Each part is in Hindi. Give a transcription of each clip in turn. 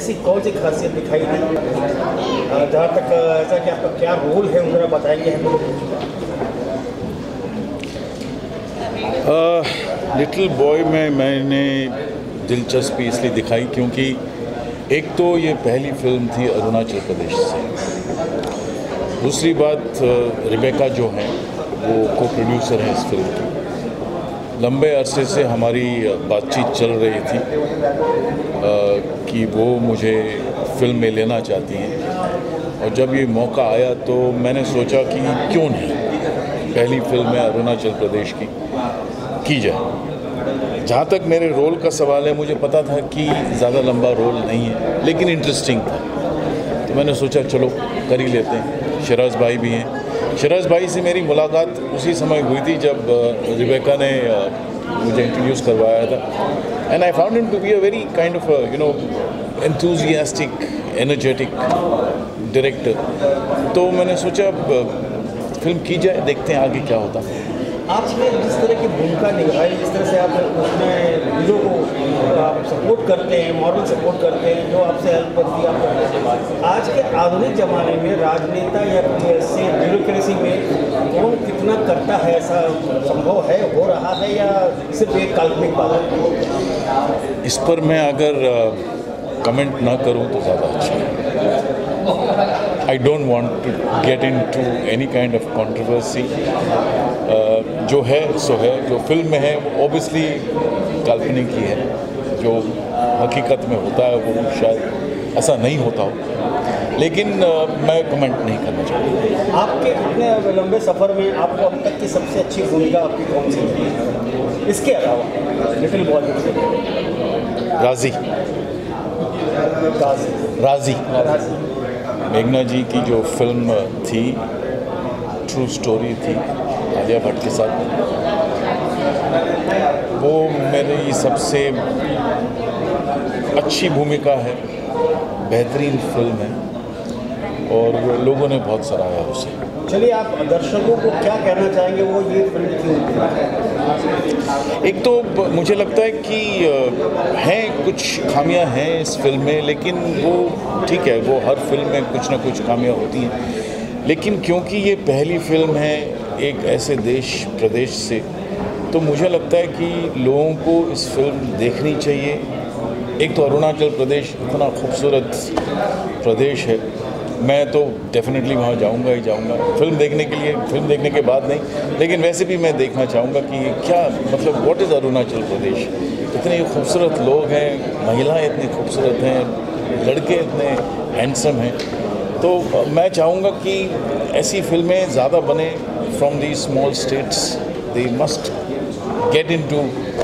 ऐसी कौन सी खासियत दिखाई दी? जहाँ तक ऐसा कि आपका क्या रोल है उन्हें बताएंगे हम लोग। लिटिल बॉय में मैंने दिलचस्पी इसलिए दिखाई क्योंकि एक तो ये पहली फिल्म थी अरुणाचल प्रदेश से, दूसरी बात रिबेका जो हैं वो को प्रोड्यूसर हैं इस फिल्म की। लंबे अरसे से हमारी बातचीत चल रही थी कि वो मुझे फिल्म में लेना चाहती हैं, और जब ये मौका आया तो मैंने सोचा कि क्यों नहीं, पहली फिल्म है अरुणाचल प्रदेश की जाए। जहाँ तक मेरे रोल का सवाल है, मुझे पता था कि ज़्यादा लंबा रोल नहीं है लेकिन इंटरेस्टिंग था, तो मैंने सोचा चलो कर ही लेते हैं। शराज भाई भी हैं। शराज भाई से मेरी मुलाकात उसी समय हुई थी जब रिबेका ने मुझे इंट्रोड्यूस करवाया था, and I found him to be a very kind of enthusiastic energetic director. तो मैंने सोचा फिल्म की जाए, देखते हैं आगे क्या होता है। आपने जिस तरह की भूमिका निभाई, जिस तरह से आप उसमें हीरो को आप सपोर्ट करते हैं, मॉरल सपोर्ट करते हैं, जो आपसे हेल्प करती है आपको, आज के आधुनिक ज़माने में राजनेता या कोई ऐसे ब्यूरोक्रेसी में कौन कितना करता है, ऐसा संभव है, हो रहा है, या सिर्फ एक काल्पनिक बात है? इस पर मैं अगर कमेंट ना करूं तो ज़्यादा अच्छा है। I don't want to get into any kind of controversy. जो है सो है, जो फिल्म में है ऑब्वियसली काल्पनिक ही है, जो हकीकत में होता है वो शायद ऐसा नहीं होता हो, लेकिन मैं कमेंट नहीं करना चाहूँगा। आपके इतने लंबे सफ़र में आपको अब तक की सबसे अच्छी भूमिका आपकी कौन सी है, इसके अलावा लिटिल बॉय? राजी मेघना जी की जो फिल्म थी, ट्रू स्टोरी थी आलिया भट्ट के साथ, वो मेरी सबसे अच्छी भूमिका है, बेहतरीन फिल्म है और लोगों ने बहुत सराहा उसे। चलिए, आप दर्शकों को क्या कहना चाहेंगे, वो ये फिल्म क्यों? एक तो मुझे लगता है कि हैं कुछ खामियां हैं इस फिल्म में, लेकिन वो ठीक है, वो हर फिल्म में कुछ ना कुछ खामियां होती हैं, लेकिन क्योंकि ये पहली फिल्म है एक ऐसे देश प्रदेश से, तो मुझे लगता है कि लोगों को इस फिल्म देखनी चाहिए। एक तो अरुणाचल प्रदेश इतना खूबसूरत प्रदेश है, मैं तो डेफिनेटली वहाँ जाऊँगा ही जाऊँगा फिल्म देखने के लिए, फिल्म देखने के बाद नहीं, लेकिन वैसे भी मैं देखना चाहूँगा कि क्या मतलब व्हाट इज़ अरुणाचल प्रदेश। इतने खूबसूरत लोग हैं, महिलाएं इतनी खूबसूरत हैं, लड़के इतने हैंडसम हैं, तो मैं चाहूँगा कि ऐसी फिल्में ज़्यादा बने from the small states. They must get into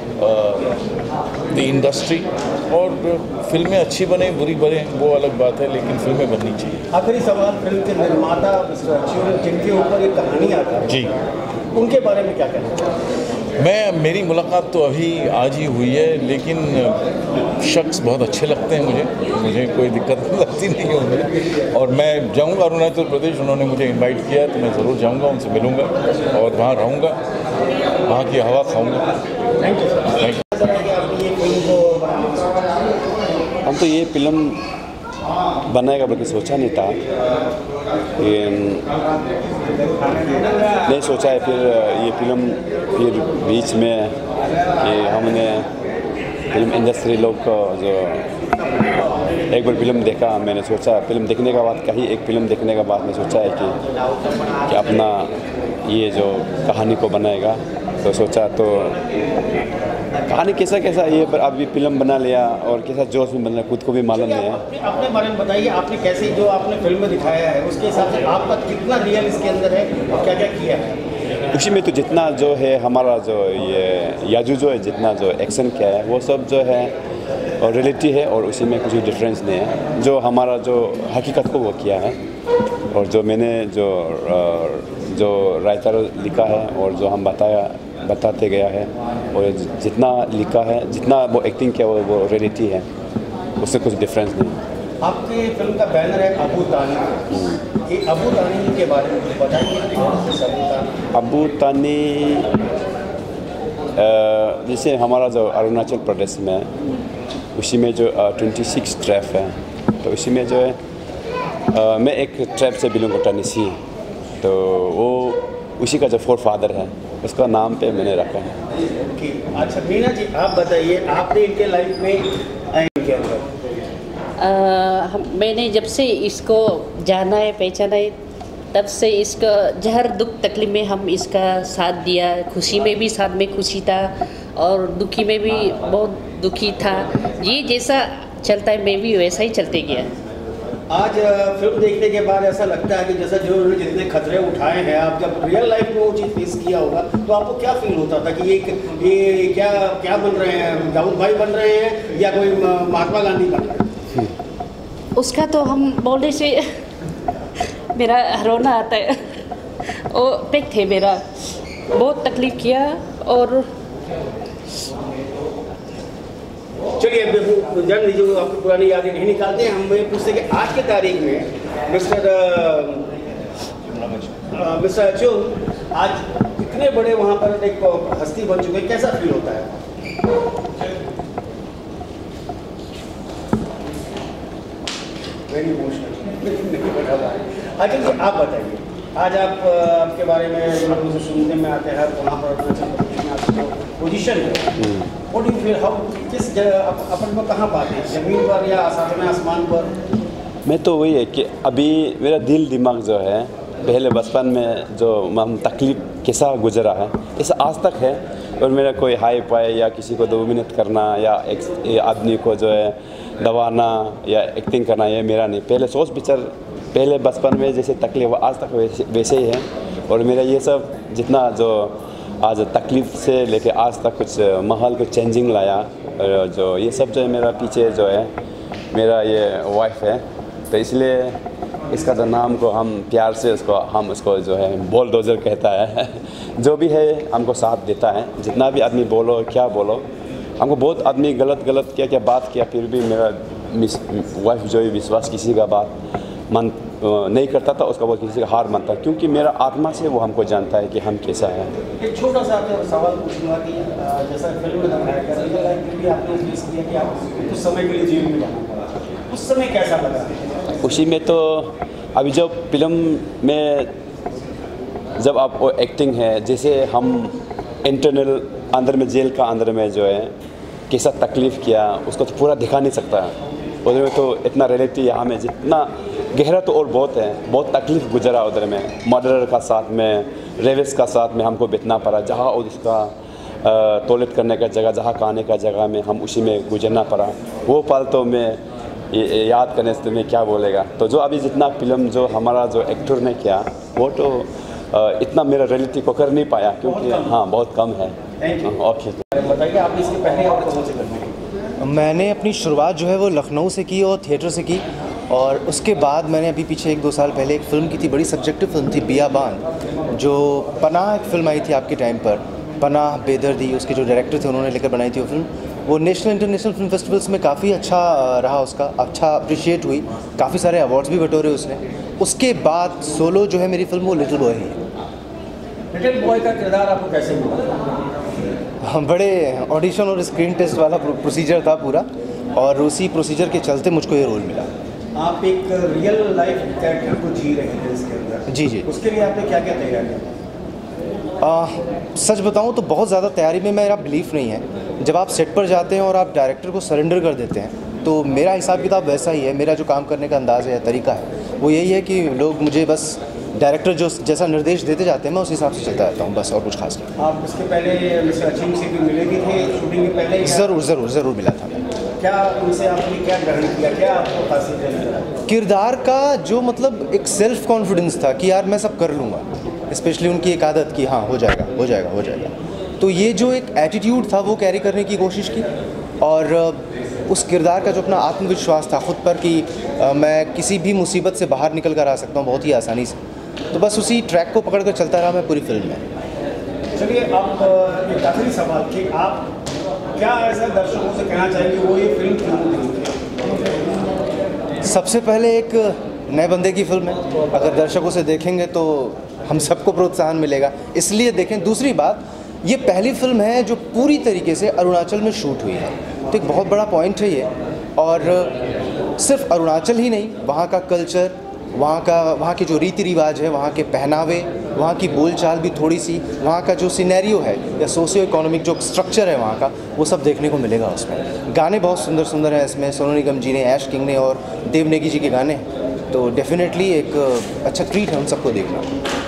the industry, और फिल्में अच्छी बने बुरी बने वो अलग बात है, लेकिन फिल्में बननी चाहिए। आखिरी सवाल, फिल्म के निर्माता मिस्टर अच्युत, जिनके ऊपर ये कहानी आती है जी, उनके बारे में क्या कहना? मेरी मुलाकात तो अभी आज ही हुई है, लेकिन शख्स बहुत अच्छे लगते हैं मुझे कोई दिक्कत लगती नहीं है उन्हें, और मैं जाऊंगा अरुणाचल प्रदेश। उन्होंने मुझे इनवाइट किया है तो मैं ज़रूर जाऊंगा, उनसे मिलूंगा और वहाँ रहूंगा, वहाँ की हवा खाऊंगा। Thank you sir. हम तो ये फिल्म बनाएगा बल्कि सोचा नहीं था, नहीं सोचा है, फिर ये फिल्म फिर बीच में कि हमने फिल्म इंडस्ट्री लोग को जो एक बार फिल्म देखा, मैंने सोचा फिल्म देखने के बाद कहीं एक फिल्म देखने के बाद मैं सोचा है कि अपना ये जो कहानी को बनाएगा, तो सोचा तो कहानी कैसा ये पर अभी फिल्म बना लिया और कैसा जोश में बना, खुद को भी मालूम नहीं है। अपने बारे में बताइए, आपने कैसे जो आपने फिल्म में दिखाया है उसके हिसाब से आपका कितना रियल इसके अंदर है और क्या क्या किया है? उसी में तो जितना जो है हमारा जो ये याजू जो है जितना जो एक्शन किया है वो सब जो है और रियलिटी है, और उसी में कुछ डिफरेंस नहीं है। जो हमारा जो हकीकत को वो किया है, और जो मैंने जो राइटर लिखा है और जो हम बताते गया है, और जितना लिखा है, जितना वो एक्टिंग किया वो रियलिटी है, उससे कुछ डिफरेंस नहीं। आपकी फिल्म का बैनर है अबू तानी। ये अबू तानी के बारे में कुछ बताइए। अबू तानी जैसे हमारा जो अरुणाचल प्रदेश में, उसी में जो 26 ट्रैफ है, तो इसी में जो है मैं एक ट्राइब से बिलोंग करता निसी, तो वो उसी का जो फोर फादर है उसका नाम पे मैंने रखा है। ओके, अच्छा मीना जी आप बताइए, आपने इनके लाइफ में इनके अंदर मैंने जब से इसको जाना है पहचाना है तब से इसका हर दुख तकलीफ में हम इसका साथ दिया, खुशी में भी साथ में खुशी था और दुखी में भी बहुत दुखी था। ये जैसा चलता है मैं भी वैसा ही चलते गया। आज फिल्म देखने के बाद ऐसा लगता है कि जैसा जो उन्होंने जितने खतरे उठाए हैं, आप जब रियल लाइफ में वो चीज़ फेस किया होगा तो आपको क्या फील होता था कि ये क्या बन रहे हैं, दाऊद भाई बन रहे हैं या कोई महात्मा गांधी बन रहे हैं? उसका तो हम बोलने से मेरा रोना आता है। वो पेक थे मेरा, बहुत तकलीफ़ किया। और चलिए जान लीजिए, वो आपकी पुरानी यादें नहीं निकालते हैं। हम ये पूछते हैं कि आज की तारीख में मिस्टर अचुल आज इतने बड़े वहाँ पर एक हस्ती बन चुके हैं, कैसा फील होता है? Very emotional. अच्छा जी आप बताइए, आज आपके बारे में लोगों से सुनने में आते हैं वहाँ पर पोजीशन है, what do you feel, how किस जगह अपन को कहाँ पाते हैं, ज़मीन पर या आसमान पर? मैं तो वही है कि अभी मेरा दिल दिमाग जो है पहले बचपन में जो हम तकलीफ़ कैसा गुजरा है ऐसा आज तक है। और मेरा कोई हाई पाए या किसी को डोमिनेट करना या एक आदमी को जो है दबाना या एक्टिंग करना, ये मेरा नहीं। पहले सोच विचार पहले बचपन में जैसे तकलीफ आज तक वैसे ही है। और मेरा ये सब जितना जो आज तकलीफ़ से लेके आज तक कुछ माहौल को चेंजिंग लाया, जो ये सब जो है मेरा पीछे जो है मेरा ये वाइफ है, तो इसलिए इसका तो नाम को हम प्यार से हम उसको जो है बुलडोज़र कहता है। जो भी है हमको साथ देता है, जितना भी आदमी बोलो क्या बोलो। हमको बहुत आदमी गलत क्या बात किया, फिर भी मेरा वाइफ जो है विश्वास किसी का बात नहीं करता था, उसका वो किसी का हार मानता, क्योंकि मेरा आत्मा से वो हमको जानता है कि हम कैसा है। एक छोटा सा सवाल पूछूंगा कि जैसा फिल्म में दिखाया गया रियल लाइफ में भी आपने फेस किया कि आप कुछ समय के लिए जेल में जाना पड़ा, उस समय कैसा लगा? उसी में तो अभी जो फिल्म में जब आप वो एक्टिंग है, जैसे हम इंटरनल अंदर में जेल का अंदर में जो है कैसा तकलीफ़ किया उसको तो पूरा दिखा नहीं सकता। उधर में तो इतना रियलिटी यहाँ में जितना गहरा तो और बहुत है, बहुत तकलीफ़ गुजरा उधर में। मर्डरर का साथ में, रेविस का साथ में हमको बितना पड़ा, जहाँ उसका टॉयलेट करने का जगह, जहाँ खाने का जगह में हम उसी में गुजरना पड़ा। वो पल तो मैं याद करने से तुम्हें क्या बोलेगा। तो जो अभी जितना फिल्म जो हमारा जो एक्टर ने किया वो तो इतना मेरा रियलिटी को कर नहीं पाया, क्योंकि हाँ बहुत कम है। ओके, बताइए आप इसके पहले और कौन से करने? मैंने अपनी शुरुआत जो है वो लखनऊ से की और थिएटर से की, और उसके बाद मैंने अभी पीछे 1-2 साल पहले एक फ़िल्म की थी, बड़ी सब्जेक्टिव फिल्म थी, बियाबान, जो पनाह एक फ़िल्म आई थी आपके टाइम पर, पनाह बेदर्दी, उसके जो डायरेक्टर थे उन्होंने लेकर बनाई थी वो फिल्म। वो नेशनल इंटरनेशनल फिल्म फेस्टिवल्स में काफ़ी अच्छा रहा, उसका अच्छा अप्रिशिएट हुई, काफ़ी सारे अवार्ड्स भी बटोरे उसने। उसके बाद सोलो जो है मेरी फिल्म वो लिटिल बॉय ही है। लिटिल बॉय का किरदार आपको कैसे मिला? बड़े ऑडिशन और स्क्रीन टेस्ट वाला प्रोसीजर था पूरा, और उसी प्रोसीजर के चलते मुझको ये रोल मिला। आप एक रियल लाइफ कैरेक्टर को जी रहे थे इसके अंदर। जी जी। उसके लिए आपने क्या क्या तैयारी की? सच बताऊं तो बहुत ज़्यादा तैयारी में मेरा बिलीफ नहीं है। जब आप सेट पर जाते हैं और आप डायरेक्टर को सरेंडर कर देते हैं, तो मेरा हिसाब किताब वैसा ही है। मेरा जो काम करने का अंदाज़ है, तरीका है, वो यही है कि लोग मुझे बस डायरेक्टर जो जैसा निर्देश देते जाते हैं मैं उस हिसाब से चलता रहता हूँ, बस, और कुछ खास नहीं। आप इसके पहले मिस्टर अचीम से भी मिले भी थे शूटिंग के पहले? ज़रूर मिला था। क्या उनसे आपने क्या ग्रहण किया, क्या आपको खासियत है? किरदार का जो मतलब एक सेल्फ कॉन्फिडेंस था कि यार मैं सब कर लूँगा, स्पेशली उनकी एक आदत की हाँ हो जाएगा। तो ये जो एक एटीट्यूड था वो कैरी करने की कोशिश की, और उस किरदार का जो अपना आत्मविश्वास था खुद पर कि मैं किसी भी मुसीबत से बाहर निकल कर आ सकता हूँ बहुत ही आसानी से, तो बस उसी ट्रैक को पकड़ कर चलता रहा मैं पूरी फिल्म में। चलिए आप एक आखिरी सवाल कि आप क्या ऐसा दर्शकों से कहना चाहेंगे वो ये फिल्म क्यों देखते? सबसे पहले एक नए बंदे की फिल्म है, अगर दर्शकों से देखेंगे तो हम सबको प्रोत्साहन मिलेगा, इसलिए देखें। दूसरी बात, ये पहली फिल्म है जो पूरी तरीके से अरुणाचल में शूट हुई है, तो एक बहुत बड़ा पॉइंट है ये। और सिर्फ अरुणाचल ही नहीं, वहाँ का कल्चर, वहाँ के जो रीति रिवाज है, वहाँ के पहनावे, वहाँ की बोलचाल भी थोड़ी सी, वहाँ का जो सिनेरियो है या सोशियो इकोनॉमिक जो स्ट्रक्चर है वहाँ का, वो सब देखने को मिलेगा उसमें। गाने बहुत सुंदर सुंदर हैं इसमें, सोनू निगम जी ने, ऐश किंग ने और देव नेगी जी के गाने, तो डेफिनेटली एक अच्छा ट्रीट है उन सबको देखना।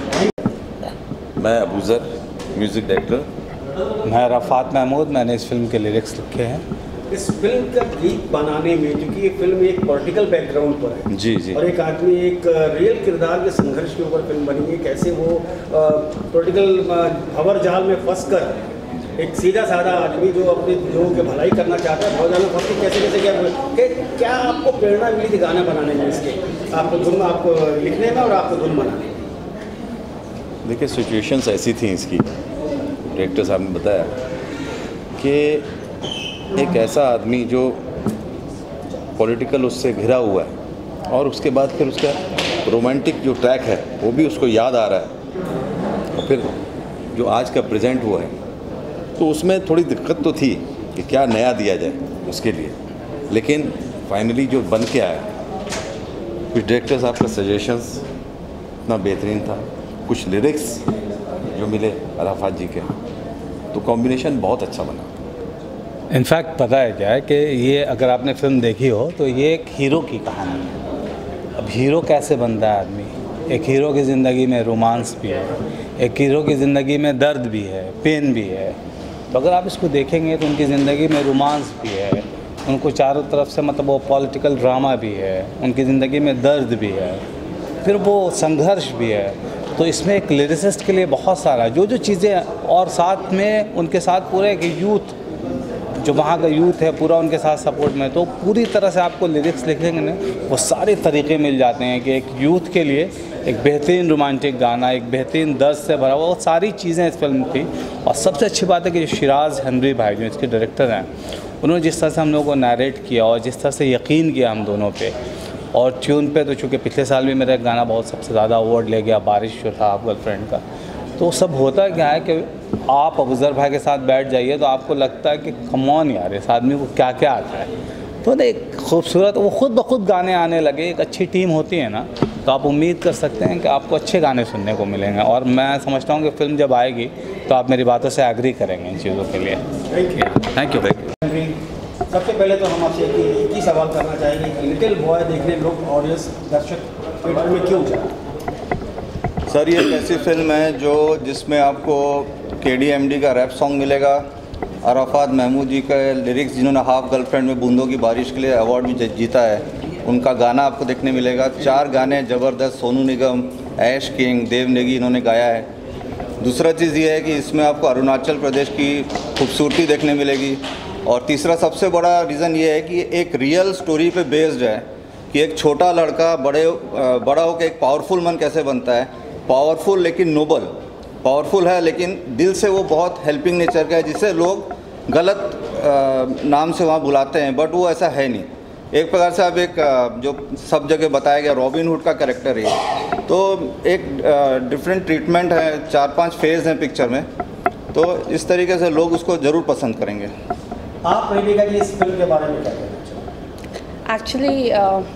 मैं अबूज़र, म्यूज़िक डायरेक्टर। मैं रफ़ात महमूद, मैंने इस फिल्म के लिरिक्स लिखे हैं। इस फिल्म का गीत बनाने में, क्योंकि ये फिल्म एक पॉलिटिकल बैकग्राउंड पर है जी जी, और एक आदमी एक रियल किरदार के संघर्ष के ऊपर फिल्म बनी है, कैसे वो पॉलिटिकल हवर जाल में फंस कर एक सीधा साधा आदमी जो अपने लोगों की भलाई करना चाहता है, हवर जाल में फंस के कैसे क्या आपको प्रेरणा मिली थी गाना बनाने में, इसके आपको लिखने में और आपको धुन बनाने में? देखिए सिचुएशंस ऐसी थी इसकी, डायरेक्टर साहब ने बताया कि एक ऐसा आदमी जो पॉलिटिकल उससे घिरा हुआ है और उसके बाद फिर उसका रोमांटिक जो ट्रैक है वो भी उसको याद आ रहा है, और फिर जो आज का प्रेजेंट हुआ है, तो उसमें थोड़ी दिक्कत तो थी कि क्या नया दिया जाए उसके लिए, लेकिन फाइनली जो बन के आया, कुछ डायरेक्टर साहब का सजेशंस इतना बेहतरीन था, कुछ लिरिक्स जो मिले अराफात जी के, तो कॉम्बिनेशन बहुत अच्छा बना। इनफैक्ट पता है क्या है कि ये अगर आपने फिल्म देखी हो तो ये एक हीरो की कहानी है। अब हीरो कैसे बनता है आदमी, एक हीरो की ज़िंदगी में रोमांस भी है, एक हीरो की ज़िंदगी में दर्द भी है, पेन भी है। तो अगर आप इसको देखेंगे तो उनकी ज़िंदगी में रोमांस भी है, उनको चारों तरफ से मतलब वो पॉलिटिकल ड्रामा भी है, उनकी ज़िंदगी में दर्द भी है, फिर वो संघर्ष भी है। तो इसमें एक लिरिसिस्ट के लिए बहुत सारा जो चीज़ें, और साथ में उनके साथ पूरे एक यूथ, जो वहाँ का यूथ है पूरा उनके साथ सपोर्ट में, तो पूरी तरह से आपको लिरिक्स लिखेंगे ना वो सारे तरीके मिल जाते हैं कि एक यूथ के लिए एक बेहतरीन रोमांटिक गाना, एक बेहतरीन दर्द से भरा हुआ, वो सारी चीज़ें इस फिल्म थी। और सबसे अच्छी बात है कि जो शिराज हेनरी भाई जो इसके डायरेक्टर हैं, उन्होंने जिस तरह से हम लोगों को नरेट किया और जिस तरह से यकीन किया हम दोनों पे, और ट्यून पे तो चूँकि पिछले साल भी मेरा गाना बहुत सबसे ज़्यादा अवार्ड ले गया, बारिश जो था आप गर्लफ्रेंड का, तो सब होता क्या है कि आप अबूज़र भाई के साथ बैठ जाइए तो आपको लगता है कि कमॉन यार इस आदमी को क्या क्या आता है। तो एक खूबसूरत वो खुद ब खुद गाने आने लगे। एक अच्छी टीम होती है ना, तो आप उम्मीद कर सकते हैं कि आपको अच्छे गाने सुनने को मिलेंगे, और मैं समझता हूँ कि फिल्म जब आएगी तो आप मेरी बातों से एग्री करेंगे इन चीज़ों के लिए। Thank you. सबसे पहले तो हम आपसे एक ही सवाल करना चाहेंगे कि लिटिल बॉय देखने लोग, ऑडियंस, दर्शक थिएटर में क्यों जाए? सर ये एक ऐसी फिल्म है जिसमें आपको KDMD का रैप सॉन्ग मिलेगा, अराफात महमूद जी का लिरिक्स, जिन्होंने हाफ गर्लफ्रेंड में बूंदों की बारिश के लिए अवार्ड भी जीता है, उनका गाना आपको देखने मिलेगा। 4 गाने ज़बरदस्त, सोनू निगम, ऐश किंग, देव नेगी इन्होंने गाया है। दूसरा चीज़ ये है कि इसमें आपको अरुणाचल प्रदेश की खूबसूरती देखने मिलेगी, और तीसरा सबसे बड़ा रीज़न ये है कि एक रियल स्टोरी पे बेस्ड है कि एक छोटा लड़का बड़ा होकर एक पावरफुल मन कैसे बनता है, पावरफुल लेकिन नोबल, पावरफुल है लेकिन दिल से वो बहुत हेल्पिंग नेचर का है, जिसे लोग गलत नाम से वहाँ बुलाते हैं, बट वो ऐसा है नहीं। एक प्रकार से आप एक जो सब जगह बताया गया रॉबिन हुड का कैरेक्टर है, तो एक डिफरेंट ट्रीटमेंट है, 4-5 फेज़ हैं पिक्चर में, तो इस तरीके से लोग उसको ज़रूर पसंद करेंगे। आप रहेगा कि इस फिल्म के बारे में क्या कहना चाहिए? एक्चुअली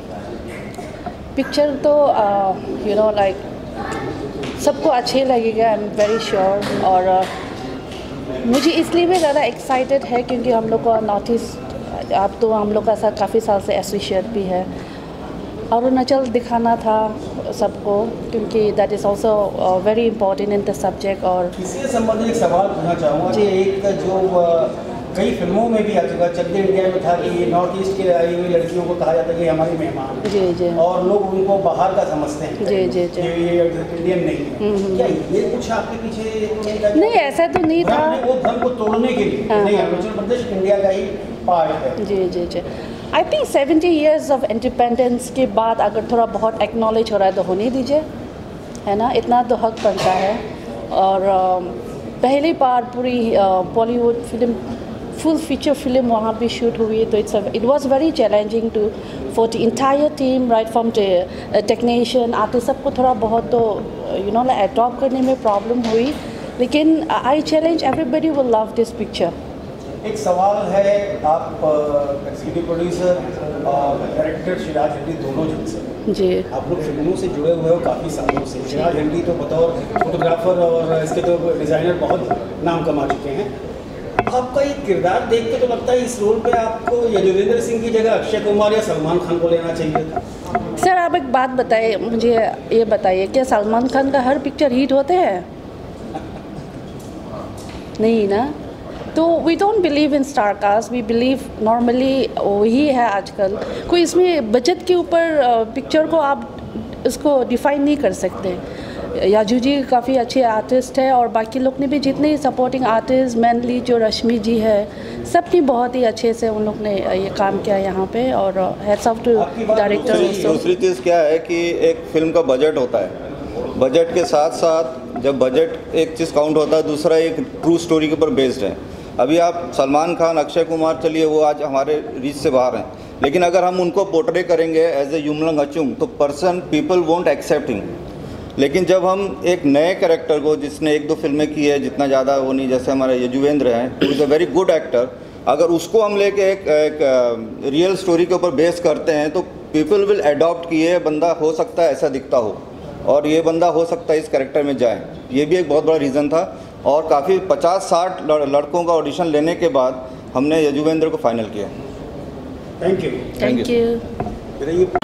पिक्चर तो यू नो लाइक सबको अच्छे लगेगा, आई एम वेरी श्योर। और मुझे इसलिए भी ज़्यादा एक्साइटेड है क्योंकि हम लोग का नॉर्थ ईस्ट, आप तो हम लोग का साथ काफ़ी साल से एसोसिएट भी है, अरुणाचल दिखाना था सबको क्योंकि that is also very important in the subject. और इससे संबंधित एक सवाल पूछना चाहूँगा कि एक जो कई फिल्मों में भी आ चुका, चक दे इंडिया में था कि नॉर्थ ईस्ट के आई हुई लड़कियों को कहा जाता है कि हमारी मेहमान, जी जी, और लोग उनको बाहर का समझते हैं, जी जी जी, ये इंडियन नहीं है। क्या ये कुछ आपके पीछे नहीं, ऐसा तो नहीं था, वो धर्म को तोड़ने के लिए नहीं, अरुणाचल प्रदेश इंडिया का ही पार्ट है। जी जी जी। I think 70 years of independence के बाद अगर थोड़ा बहुत एक्नॉलेज हो रहा है तो होने दीजिए, है ना, इतना तो हक बनता है। और पहली बार पूरी बॉलीवुड फिल्म, फुल फीचर फिल्म वहाँ भी शूट हुई, तो it was very challenging to for the entire team, right from the technician artist, सबको थोड़ा बहुत तो यू नो एडॉप्ट करने में प्रॉब्लम हुई, लेकिन I challenge everybody will love this picture, एक सवाल है, आप एग्जीक्यूटिव प्रोड्यूसर और डायरेक्टर शिराज हेंडी दोनों जन से जी। आप लोग फिल्मों से जुड़े हुए हो काफ़ी सालों से। शिराज हेंडी तो बतौर फोटोग्राफर और इसके तो डिज़ाइनर बहुत नाम कमा चुके हैं। आपका ये किरदार देख के तो लगता है इस रोल पे आपको यजुवेंद्र सिंह की जगह अक्षय कुमार या सलमान खान को लेना चाहिए था। सर आप एक बात बताइए, मुझे ये बताइए, क्या सलमान खान का हर पिक्चर हिट होते हैं? नहीं ना। तो we don't believe in star cast, we believe normally वही है आजकल। कोई इसमें बजट के ऊपर पिक्चर को आप इसको डिफाइन नहीं कर सकते। याजू जी काफ़ी अच्छे आर्टिस्ट है और बाकी लोग ने भी जितने सपोर्टिंग आर्टिस्ट, मेनली जो रश्मि जी है, सबने बहुत ही अच्छे से उन लोग ने ये काम किया यहाँ पे। और हैट्स ऑफ टू डायरेक्टर। दूसरी चीज़ क्या है कि एक फिल्म का बजट होता है, बजट के साथ साथ जब बजट एक चीज़ काउंट होता है, दूसरा एक ट्रू स्टोरी के ऊपर बेस्ड है। अभी आप सलमान खान, अक्षय कुमार, चलिए वो आज हमारे रीच से बाहर हैं, लेकिन अगर हम उनको पोर्ट्रे करेंगे एज ए युमलंग अचुंग तो पीपल वोंट एक्सेप्टिंग। लेकिन जब हम एक नए कैरेक्टर को, जिसने 1-2 फिल्में की है, जितना ज़्यादा वो नहीं, जैसे हमारे यजुवेंद्र हैं, who is a very good actor, अगर उसको हम लेके एक रियल स्टोरी के ऊपर बेस करते हैं तो पीपल विल अडॉप्ट कि ये बंदा हो सकता है ऐसा दिखता हो और ये बंदा हो सकता है इस कैरेक्टर में जाए। ये भी एक बहुत बड़ा रीज़न था और काफ़ी 50-60 लड़कों का ऑडिशन लेने के बाद हमने यजुवेंद्र को फाइनल किया। Thank you. Thank you. मेरा ये